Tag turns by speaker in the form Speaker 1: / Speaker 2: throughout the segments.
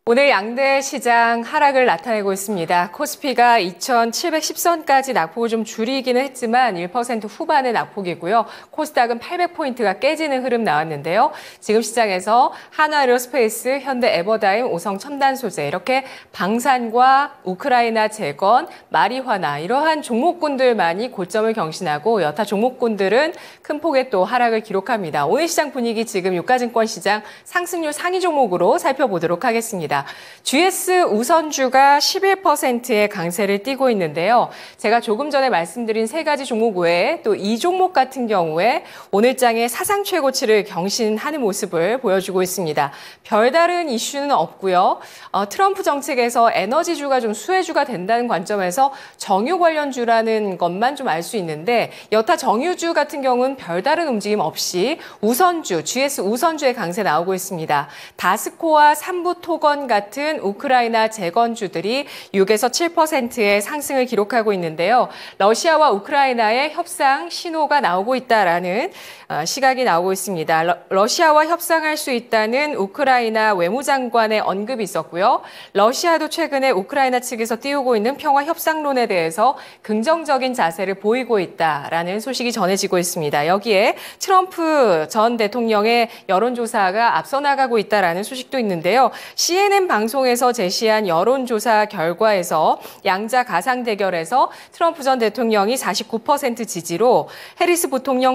Speaker 1: 오늘 양대 시장 하락을 나타내고 있습니다. 코스피가 2,710선까지 낙폭을 좀 줄이기는 했지만 1% 후반의 낙폭이고요. 코스닥은 800포인트가 깨지는 흐름 나왔는데요. 지금 시장에서 한화에어로스페이스, 현대에버다임, 오성첨단소재 이렇게 방산과 우크라이나 재건, 마리화나 이러한 종목군들만이 고점을 경신하고 여타 종목군들은 큰 폭의 또 하락을 기록합니다. 오늘 시장 분위기 지금 유가증권 시장 상승률 상위 종목으로 살펴보도록 하겠습니다. GS 우선주가 11%의 강세를 띠고 있는데요. 제가 조금 전에 말씀드린 세 가지 종목 외에 또 이 종목 같은 경우에 오늘장에 사상 최고치를 경신하는 모습을 보여주고 있습니다. 별다른 이슈는 없고요. 트럼프 정책에서 에너지주가 좀 수혜주가 된다는 관점에서 정유 관련주라는 것만 좀 알 수 있는데 여타 정유주 같은 경우는 별다른 움직임 없이 우선주, GS 우선주의 강세 나오고 있습니다. 다스코와 삼부토건 같은 우크라이나 재건주들이 6에서 7%의 상승을 기록하고 있는데요. 러시아와 우크라이나의 협상 신호가 나오고 있다라는 시각이 나오고 있습니다. 러시아와 협상할 수 있다는 우크라이나 외무장관의 언급이 있었고요. 러시아도 최근에 우크라이나 측에서 띄우고 있는 평화 협상론에 대해서 긍정적인 자세를 보이고 있다라는 소식이 전해지고 있습니다. 여기에 트럼프 전 대통령의 여론조사가 앞서 나가고 있다라는 소식도 있는데요. CNN 방송에서 제시한 여론조사 결과에서 양자 가상 대결에서 트럼프 전 대통령이 49% 지지로 해리스 부통령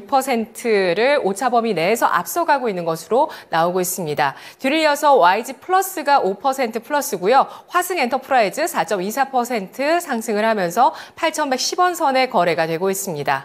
Speaker 1: 46%를 오차범위 내에서 앞서가고 있는 것으로 나오고 있습니다. 뒤를 이어서 YG 플러스가 5% 플러스고요. 화승 엔터프라이즈 4.24% 상승을 하면서 8,110원 선에 거래가 되고 있습니다.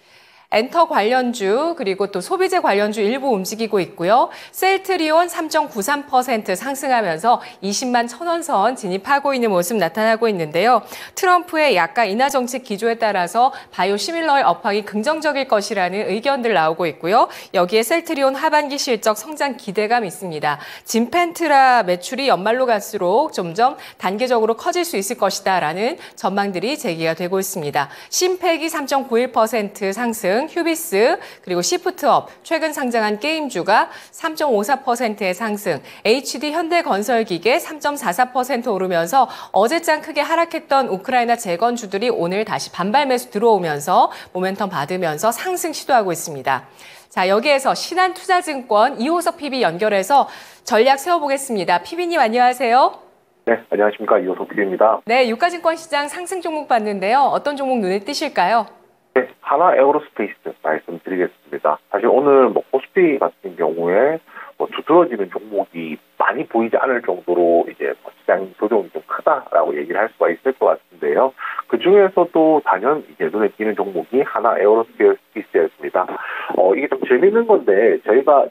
Speaker 1: 엔터 관련주 그리고 또 소비재 관련주 일부 움직이고 있고요. 셀트리온 3.93% 상승하면서 20만 1,000원 선 진입하고 있는 모습 나타나고 있는데요. 트럼프의 약가 인하 정책 기조에 따라서 바이오 시밀러의 업황이 긍정적일 것이라는 의견들 나오고 있고요. 여기에 셀트리온 하반기 실적 성장 기대감 있습니다. 진펜트라 매출이 연말로 갈수록 점점 단계적으로 커질 수 있을 것이다라는 전망들이 제기가 되고 있습니다. 심팩이 3.91% 상승, 휴비스, 그리고 시프트업, 최근 상장한 게임주가 3.54%의 상승, HD 현대건설기계 3.44% 오르면서 어제장 크게 하락했던 우크라이나 재건주들이 오늘 다시 반발 매수 들어오면서 모멘텀 받으면서 상승 시도하고 있습니다. 자, 여기에서 신한투자증권 이호석 PB 연결해서 전략 세워보겠습니다. PB님 안녕하세요.
Speaker 2: 네, 안녕하십니까. 이호석 PB입니다.
Speaker 1: 네, 유가증권 시장 상승 종목 봤는데요. 어떤 종목 눈에 띄실까요?
Speaker 2: 네, 한화에어로스페이스 말씀드리겠습니다. 사실 오늘 코스피 같은 경우에 두드러지는 종목이 많이 보이지 않을 정도로 이제 시장 조정이 좀 크다라고 얘기를 할 수가 있을 것 같은데요. 그 중에서도 단연 이제 눈에 띄는 종목이 한화에어로스페이스였습니다. 이게 좀 재밌는 건데 제가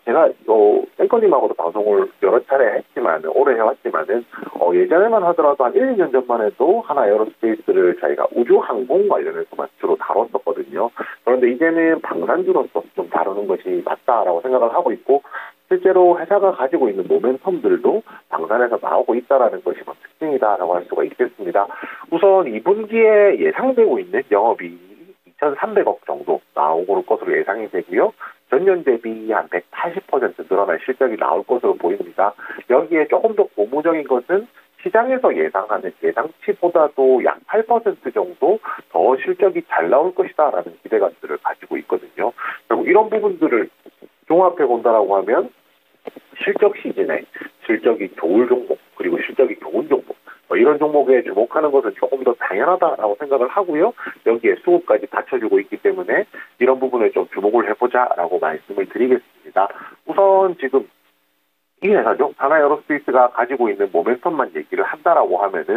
Speaker 2: 앵커님하고도 방송을 여러 차례 했지만 오래 해왔지만은 예전에만 하더라도 한 1, 2년 전만 해도 한화에어로스페이스를 저희가 우주항공 관련해서만 주로 다뤘었거든요. 그런데 이제는 방산주로서 좀 다루는 것이 맞다라고 생각을 하고 있고 실제로 회사가 가지고 있는 모멘텀들도 방산에서 나오고 있다는 것이 특징이다라고 할 수가 있겠습니다. 우선 2분기에 예상되고 있는 영업이익이 2,300억 정도 나올 것으로 예상이 되고요. 전년 대비 한 180% 늘어난 실적이 나올 것으로 보입니다. 여기에 조금 더 고무적인 것은 시장에서 예상하는 예상치보다도 약 8% 정도 더 실적이 잘 나올 것이다라는 기대감들을 가지고 있거든요. 그리고 이런 부분들을 종합해 본다라고 하면 실적 시즌에 실적이 좋을 종목 그리고 실적이 좋은 종목 이런 종목에 주목하는 것은 조금 더 당연하다라고 생각을 하고요. 여기에 수급까지 받쳐주고 있기 때문에 이런 부분을 좀 주목을 해보자라고 말씀을 드리겠습니다. 우선 지금 이 회사죠. 한화에어로스페이스가 가지고 있는 모멘텀만 얘기를 한다라고 하면은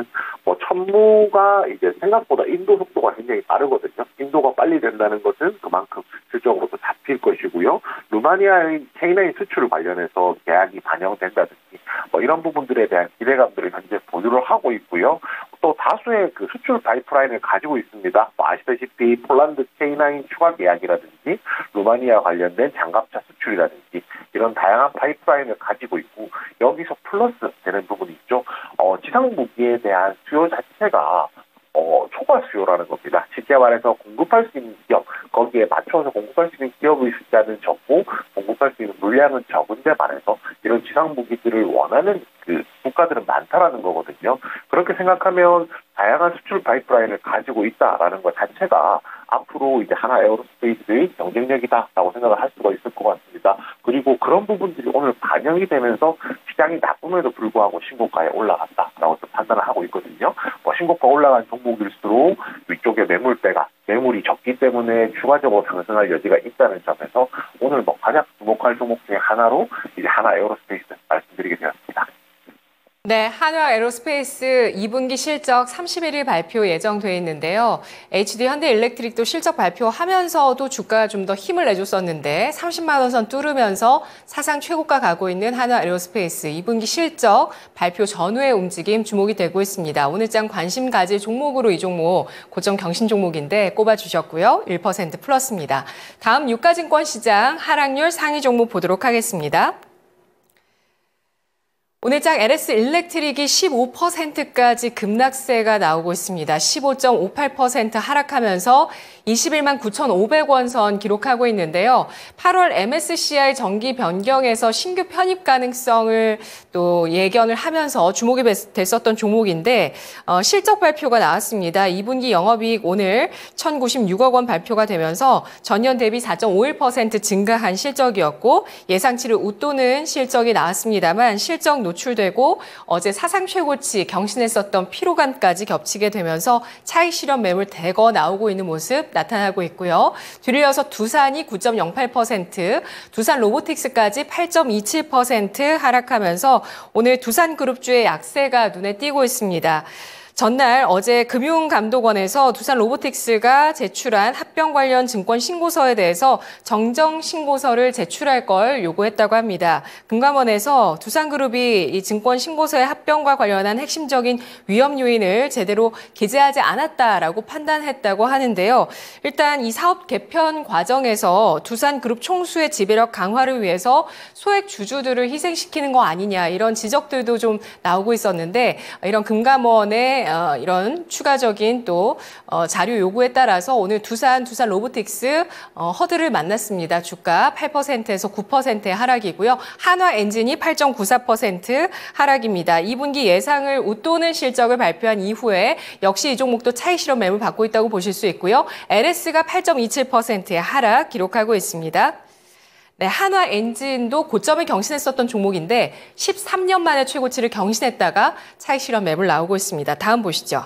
Speaker 2: 천무가 이제 생각보다 인도 속도가 굉장히 빠르거든요. 인도가 빨리 된다는 것은 그만큼 실적으로도 잡힐 것이고요. 루마니아의 K9 수출 관련해서 계약이 반영된다든지 이런 부분들에 대한 기대감들을 현재 보유를 하고 있고요. 또 다수의 그 수출 파이프라인을 가지고 있습니다. 아시다시피 폴란드 K9 추가 계약이라든지 루마니아 관련된 장갑차 수출이라든지 이런 다양한 파이프라인을 가지고 있고 여기서 플러스 되는 부분이 있죠. 지상 무기에 대한 수요 자체가 초과 수요라는 겁니다. 쉽게 말해서 공급할 수 있는 기업, 거기에 맞춰서 공급할 수 있는 기업의 숫자는 적고 공급할 수 있는 물량은 적은데 반해서 이런 지상 무기들을 원하는 그 국가들은 많다라는 거거든요. 그렇게 생각하면 다양한 수출 파이프라인을 가지고 있다라는 것 자체가 앞으로 이제 하나 에어로스페이스의 경쟁력이다라고 생각을 할 수가 있을 것 같습니다. 그리고 그런 부분들이 오늘 반영이 되면서 시장이 나쁨에도 불구하고 신고가에 올라갔다라고 판단을 하고 있거든요. 신고가 올라간 종목일수록 위쪽에 매물이 적기 때문에 추가적으로 상승할 여지가 있다는 점에서 오늘 가장 주목할 종목 중에 하나로 이제 하나 에어로스페이스 말씀드리게 되었습니다.
Speaker 1: 네, 한화 에어로스페이스 2분기 실적 31일 발표 예정돼 있는데요. HD 현대일렉트릭도 실적 발표하면서도 주가가 좀 더 힘을 내줬었는데 30만 원 선 뚫으면서 사상 최고가 가고 있는 한화 에어로스페이스 2분기 실적 발표 전후의 움직임 주목이 되고 있습니다. 오늘장 관심 가질 종목으로 이 종목 고점 경신 종목인데 꼽아주셨고요. 1% 플러스입니다. 다음 유가증권 시장 하락률 상위 종목 보도록 하겠습니다. 오늘장 LS 일렉트릭이 15%까지 급락세가 나오고 있습니다. 15.58% 하락하면서 21만 9,500원 선 기록하고 있는데요. 8월 MSCI 정기 변경에서 신규 편입 가능성을 또 예견을 하면서 주목이 됐었던 종목인데 실적 발표가 나왔습니다. 2분기 영업이익 오늘 1,096억 원 발표가 되면서 전년 대비 4.51% 증가한 실적이었고 예상치를 웃도는 실적이 나왔습니다만 실적 노출되고 어제 사상 최고치 경신했었던 피로감까지 겹치게 되면서 차익 실현 매물 대거 나오고 있는 모습 나타나고 있고요. 뒤를 이어서 두산이 9.08%, 두산 로보틱스까지 8.27% 하락하면서 오늘 두산그룹주의 약세가 눈에 띄고 있습니다. 전날 어제 금융감독원에서 두산 로보틱스가 제출한 합병 관련 증권 신고서에 대해서 정정 신고서를 제출할 걸 요구했다고 합니다. 금감원에서 두산그룹이 이 증권 신고서의 합병과 관련한 핵심적인 위험 요인을 제대로 기재하지 않았다라고 판단했다고 하는데요. 일단 이 사업 개편 과정에서 두산그룹 총수의 지배력 강화를 위해서 소액 주주들을 희생시키는 거 아니냐 이런 지적들도 좀 나오고 있었는데 이런 금감원의 이런 추가적인 또 자료 요구에 따라서 오늘 두산 로보틱스 허들을 만났습니다. 주가 8%에서 9%의 하락이고요. 한화엔진이 8.94% 하락입니다. 2분기 예상을 웃도는 실적을 발표한 이후에 역시 이 종목도 차익 실현 매물 받고 있다고 보실 수 있고요. LS가 8.27%의 하락 기록하고 있습니다. 네, 한화엔진도 고점을 경신했었던 종목인데 13년 만에 최고치를 경신했다가 차익 실현 매물 나오고 있습니다. 다음 보시죠.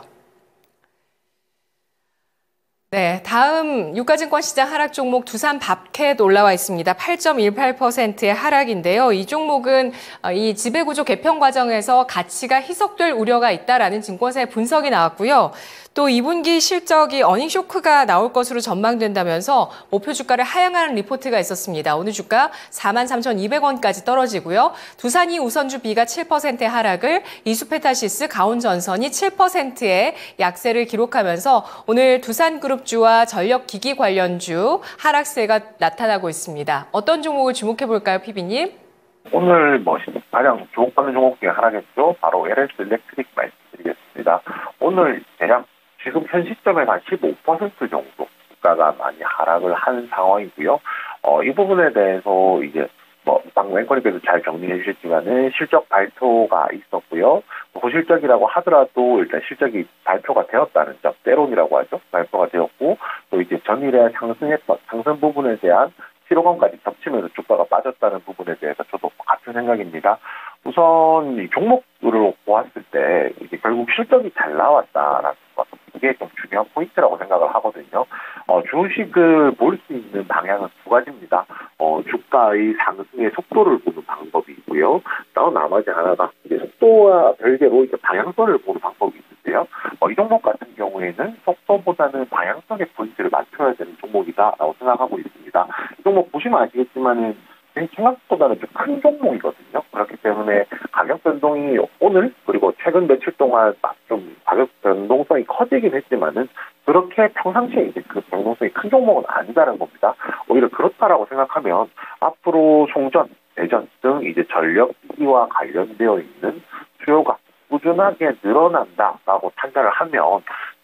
Speaker 1: 네, 다음 유가증권 시장 하락 종목 두산밥켓 올라와 있습니다. 8.18%의 하락인데요. 이 종목은 이 지배구조 개편 과정에서 가치가 희석될 우려가 있다라는 증권사의 분석이 나왔고요. 또 2분기 실적이 어닝 쇼크가 나올 것으로 전망된다면서 목표 주가를 하향하는 리포트가 있었습니다. 오늘 주가 43,200원까지 떨어지고요. 두산이 우선주 B가 7%의 하락을, 이수페타시스, 가온전선이 7%의 약세를 기록하면서 오늘 두산그룹주와 전력기기 관련주 하락세가 나타나고 있습니다. 어떤 종목을 주목해 볼까요, PB님?
Speaker 2: 오늘 가장 주목받는 종목 중에 하나겠죠. 바로 LS 일렉트릭 말씀드리겠습니다. 오늘 대략 지금 현 시점에서 한 15% 정도 주가가 많이 하락을 한 상황이고요. 이 부분에 대해서 이제 방금 앵커님께서 잘 정리해 주셨지만은 실적 발표가 있었고요. 고실적이라고 하더라도 일단 실적이 발표가 되었다는 점, 때론이라고 하죠. 발표가 되었고 또 이제 전일에 상승했던 상승 부분에 대한 피로감까지 겹치면서 주가가 빠졌다는 부분에 대해서 저도 같은 생각입니다. 우선 이 종목으로 보았을 때 이게 결국 실적이 잘 나왔다라는 것, 이게 좀 중요한 포인트라고 생각을 하거든요. 주식을 볼 수 있는 방향은 두 가지입니다. 주가의 상승의 속도를 보는 방법이 있고요. 또 나머지 하나가 이제 속도와 별개로 이제 방향성을 보는 방법이 있는데요. 이 종목 같은 경우에는 속도보다는 방향성의 포인트를 맞춰야 되는 종목이다라고 생각하고 있습니다. 이 종목 보시면 아시겠지만은 생각보다는 좀 큰 종목이거든요. 그렇기 때문에 가격 변동이 오늘 그리고 최근 며칠 동안 좀 가격 변동성이 커지긴 했지만은 그렇게 평상시에 이제 그 변동성이 큰 종목은 아니다라는 겁니다. 오히려 그렇다라고 생각하면 앞으로 송전, 대전 등 이제 전력기기와 관련되어 있는 수요가 꾸준하게 늘어난다라고 판단을 하면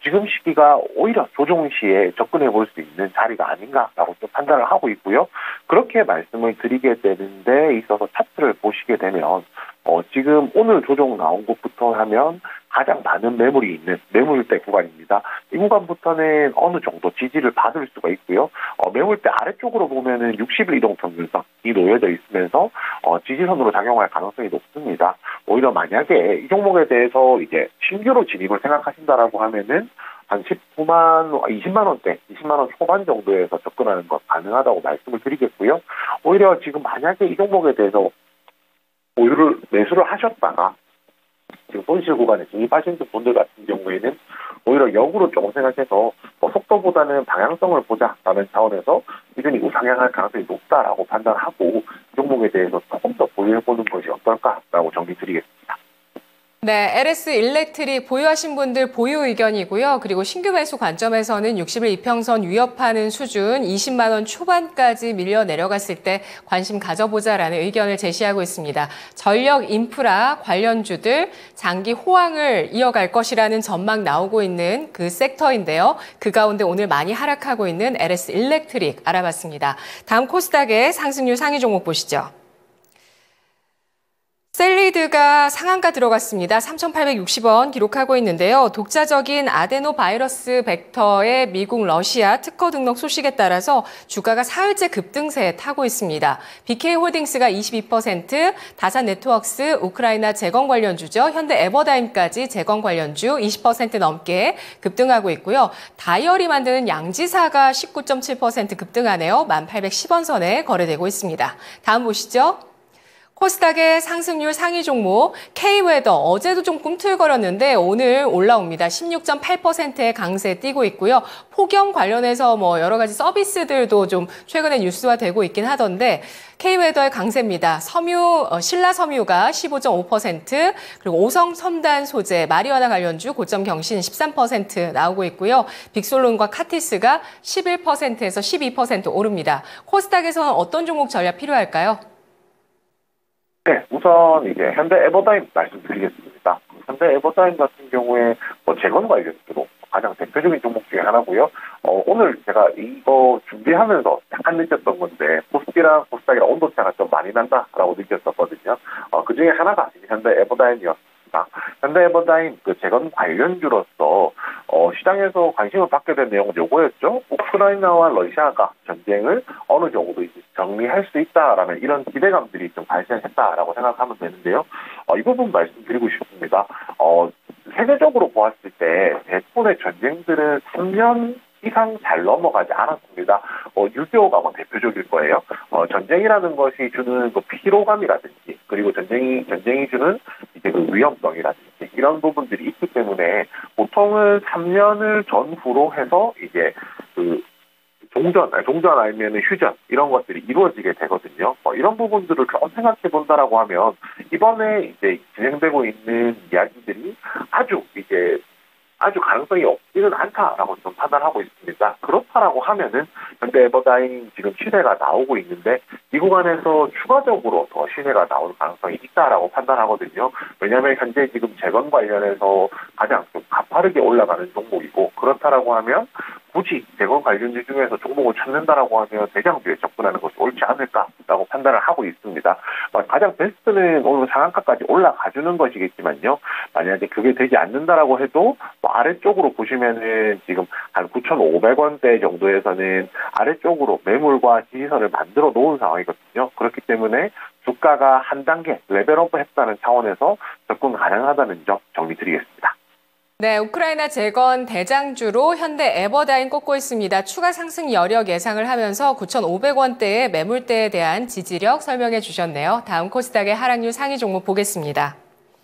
Speaker 2: 지금 시기가 오히려 조정 시에 접근해 볼 수 있는 자리가 아닌가라고 좀 판단을 하고 있고요. 그렇게 말씀을 드리게 되는 데 있어서 차트를 보시게 되면 지금 오늘 조정 나온 곳부터 하면 가장 많은 매물이 있는 매물대 구간입니다. 이 구간부터는 어느 정도 지지를 받을 수가 있고요. 매물대 아래쪽으로 보면은 60일 이동 평균선이 놓여져 있으면서 지지선으로 작용할 가능성이 높습니다. 오히려 만약에 이 종목에 대해서 이제 신규로 진입을 생각하신다라고 하면은 한 20만 원대, 20만 원 초반 정도에서 접근하는 것 가능하다고 말씀을 드리겠고요. 오히려 지금 만약에 이 종목에 대해서 보유를 매수를 하셨다가 지금 손실 구간에 진입하신 분들 같은 경우에는 오히려 역으로 조금 생각해서 속도보다는 방향성을 보자라는 차원에서 이전이 우상향할 가능성이 높다라고 판단하고 이 종목에 대해서 조금 더 보유해보는 것이 어떨까라고 정리 드리겠습니다.
Speaker 1: 네, LS 일렉트릭 보유하신 분들 보유 의견이고요. 그리고 신규 매수 관점에서는 60일 이평선 위협하는 수준 20만 원 초반까지 밀려 내려갔을 때 관심 가져보자라는 의견을 제시하고 있습니다. 전력 인프라 관련주들 장기 호황을 이어갈 것이라는 전망 나오고 있는 그 섹터인데요. 그 가운데 오늘 많이 하락하고 있는 LS 일렉트릭 알아봤습니다. 다음 코스닥의 상승률 상위 종목 보시죠. 셀리드가 상한가 들어갔습니다. 3,860원 기록하고 있는데요. 독자적인 아데노바이러스 벡터의 미국 러시아 특허 등록 소식에 따라서 주가가 사흘째 급등세에 타고 있습니다. BK홀딩스가 22%, 다산네트워크스 우크라이나 재건 관련주죠. 현대 에버다임까지 재건 관련주 20% 넘게 급등하고 있고요. 다이얼이 만드는 양지사가 19.7% 급등하네요. 1,810원 선에 거래되고 있습니다. 다음 보시죠. 코스닥의 상승률 상위 종목 K웨더 어제도 좀 꿈틀거렸는데 오늘 올라옵니다. 16.8%의 강세 띄고 있고요. 폭염 관련해서 여러 가지 서비스들도 좀 최근에 뉴스화되고 있긴 하던데 K웨더의 강세입니다. 신라 섬유가 15.5%, 그리고 오성 첨단 소재, 마리화나 관련주 고점 경신 13% 나오고 있고요. 빅솔론과 카티스가 11%에서 12% 오릅니다. 코스닥에서는 어떤 종목 전략 필요할까요?
Speaker 2: 네, 우선 이제 현대 에버다임 말씀드리겠습니다. 현대 에버다임 같은 경우에 재건 관련주로 가장 대표적인 종목 중에 하나고요. 오늘 제가 이거 준비하면서 약간 느꼈던 건데 코스피랑 코스닥이랑 온도차가 좀 많이 난다라고 느꼈었거든요. 그 중에 하나가 현대 에버다임이었습니다. 현대 에버다임 그 재건 관련주로서 시장에서 관심을 받게 된 내용은 요거였죠. 우크라이나와 러시아가 전쟁을 어느 정도 이제 정리할 수 있다라는 이런 기대감들이 좀 발생했다라고 생각하면 되는데요. 이 부분 말씀드리고 싶습니다. 세계적으로 보았을 때 대부분의 전쟁들은 3년 이상 잘 넘어가지 않았습니다. 6.25가 대표적일 거예요. 전쟁이라는 것이 주는 그 피로감이라든지, 그리고 전쟁이 주는 이제 그 위험성이라든지, 이런 부분들이 있기 때문에 보통은 3년을 전후로 해서 이제 그 종전 아니면 휴전, 이런 것들이 이루어지게 되거든요. 이런 부분들을 좀 생각해 본다라고 하면, 이번에 이제 진행되고 있는 이야기들이 아주 가능성이 없지는 않다라고 좀 판단하고 있습니다. 그렇다라고 하면은 현대 에버다임 지금 시세가 나오고 있는데 이 구간에서 추가적으로 더 시세가 나올 가능성이 있다라고 판단하거든요. 왜냐하면 현재 지금 재건 관련해서 가장 좀 가파르게 올라가는 종목이고, 그렇다라고 하면 굳이 재건 관련주 중에서 종목을 찾는다라고 하면 대장주에 접근하는 것이 옳지 않을까라고 판단을 하고 있습니다. 가장 베스트는 오늘 상한가까지 올라가주는 것이겠지만요. 만약에 그게 되지 않는다라고 해도 아래쪽으로 보시면은 지금 한 9,500원대 정도에서는 아래쪽으로 매물과 지지선을 만들어 놓은 상황이거든요. 그렇기 때문에 주가가 한 단계 레벨업 했다는 차원에서 접근 가능하다는 점 정리드리겠습니다.
Speaker 1: 네, 우크라이나 재건 대장주로 현대 에버다임 꼽고 있습니다. 추가 상승 여력 예상을 하면서 9,500원대의 매물대에 대한 지지력 설명해 주셨네요. 다음 코스닥의 하락률 상위 종목 보겠습니다.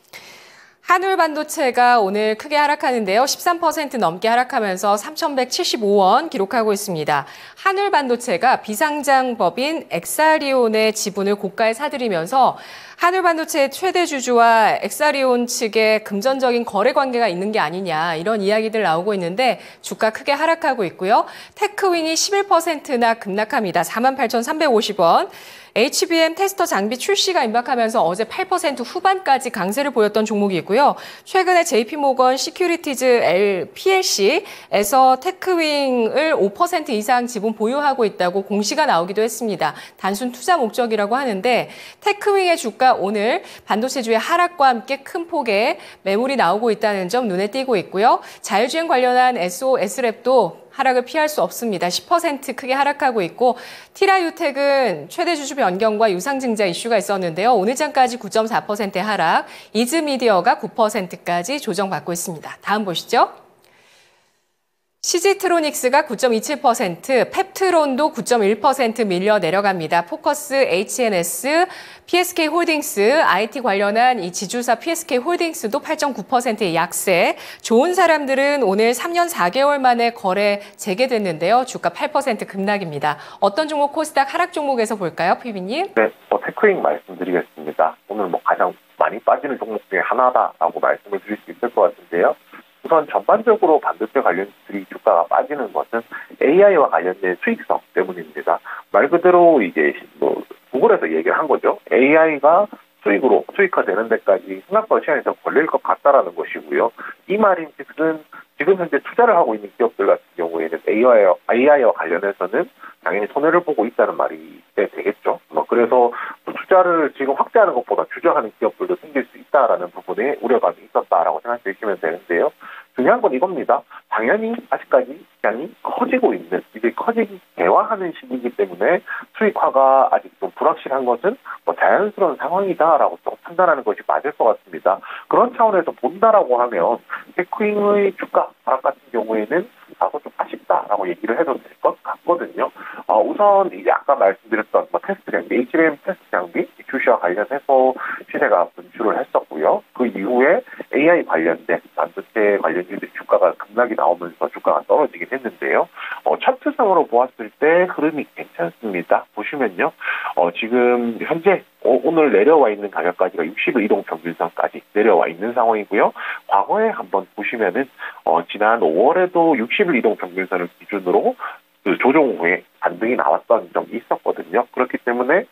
Speaker 1: 한울반도체가 오늘 크게 하락하는데요. 13% 넘게 하락하면서 3,175원 기록하고 있습니다. 한울반도체가 비상장법인 엑사리온의 지분을 고가에 사들이면서 한울반도체의 최대 주주와 엑사리온 측의 금전적인 거래 관계가 있는 게 아니냐, 이런 이야기들 나오고 있는데 주가 크게 하락하고 있고요. 테크윈이 11%나 급락합니다. 48,350원. HBM 테스터 장비 출시가 임박하면서 어제 8% 후반까지 강세를 보였던 종목이고요. 최근에 JP모건 시큐리티즈 PLC에서 테크윙을 5% 이상 지분 보유하고 있다고 공시가 나오기도 했습니다. 단순 투자 목적이라고 하는데 테크윙의 주가 오늘 반도체주의 하락과 함께 큰 폭의 매물이 나오고 있다는 점 눈에 띄고 있고요. 자율주행 관련한 SOS랩도 하락을 피할 수 없습니다. 10% 크게 하락하고 있고 티라유텍은 최대 주주 변경과 유상증자 이슈가 있었는데요. 오늘 장까지 9.4% 하락, 이즈미디어가 9%까지 조정받고 있습니다. 다음 보시죠. CG트로닉스가 9.27%, 펩트론도 9.1% 밀려 내려갑니다. 포커스, HNS, PSK홀딩스, IT 관련한 이 지주사 PSK홀딩스도 8.9%의 약세. 좋은 사람들은 오늘 3년 4개월 만에 거래 재개됐는데요. 주가 8% 급락입니다. 어떤 종목 코스닥 하락 종목에서 볼까요, 피비님?
Speaker 2: 네, 테크윙 말씀드리겠습니다. 오늘 가장 많이 빠지는 종목 중에 하나다라고 말씀을 드릴 수 있을 것 같은데요. 우선 전반적으로 반도체 관련주들이 주가가 빠지는 것은 AI와 관련된 수익성 때문입니다. 말 그대로 이제 구글에서 얘기를 한 거죠. AI가 수익화되는 데까지 생각보다 시간이 더 걸릴 것 같다라는 것이고요. 이 말인즉슨 지금 현재 투자를 하고 있는 기업들 같은 경우에는 AI와 관련해서는 당연히 손해를 보고 있다는 말이 되겠죠. 그래서 투자를 지금 확대하는 것보다 주저하는 기업들도 생길 수 있다라는 부분에 우려감이 있었다라고 생각해 주시면 되는데요. 중요한 건 이겁니다. 당연히 아직까지 시장이 커지고 있는, 이제 커지기 개화하는 시기이기 때문에 수익화가 아직 좀 불확실한 것은 자연스러운 상황이다라고 좀 판단하는 것이 맞을 것 같습니다. 그런 차원에서 본다라고 하면 테크윙의 주가 하락 같은 경우에는 다소 좀 아쉽다라고 얘기를 해도 될 것 같거든요. 우선 이제 아까 말씀드렸던 테스트 장비, HBM 테스트 장비 출시와 관련해서 시세가 분출을 했었고요. 그 이후에 AI 관련된 반도체 관련주들 주가가 급락이 나오면서 주가가 떨어지긴 했는데요. 차트상으로 보았을 때 흐름이 괜찮습니다. 보시면요. 지금 현재 오늘 내려와 있는 가격까지가 60일 이동 평균선까지 내려와 있는 상황이고요. 과거에 한번 보시면은 지난 5월에도 60일 이동 평균선을 기준으로 그 조정 후에 반등이 나왔던 적이 있었거든요. 그렇기 때문에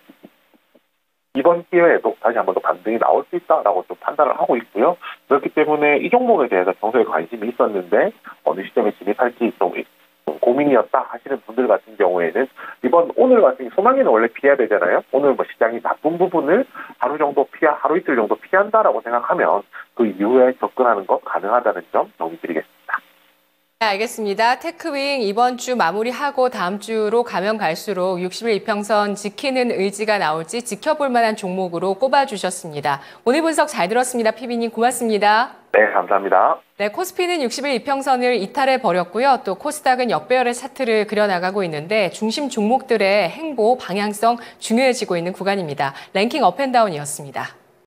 Speaker 2: 이번 기회에도 다시 한번 더 반등이 나올 수 있다라고 좀 판단을 하고 있고요. 그렇기 때문에 이 종목에 대해서 평소에 관심이 있었는데 어느 시점에 진입할지 좀 고민이었다 하시는 분들 같은 경우에는 오늘 같은 소망에는 원래 피해야 되잖아요. 오늘 시장이 나쁜 부분을 하루 이틀 정도 피한다라고 생각하면 그 이후에 접근하는 것 가능하다는 점 정리드리겠습니다.
Speaker 1: 네, 알겠습니다. 테크윙 이번 주 마무리하고 다음 주로 가면 갈수록 60일 이평선 지키는 의지가 나올지 지켜볼 만한 종목으로 꼽아주셨습니다. 오늘 분석 잘 들었습니다. 피비님 고맙습니다.
Speaker 2: 네, 감사합니다.
Speaker 1: 네, 코스피는 60일 이평선을 이탈해 버렸고요. 또 코스닥은 역배열의 차트를 그려나가고 있는데 중심 종목들의 행보, 방향성 중요해지고 있는 구간입니다. 랭킹 업앤다운이었습니다.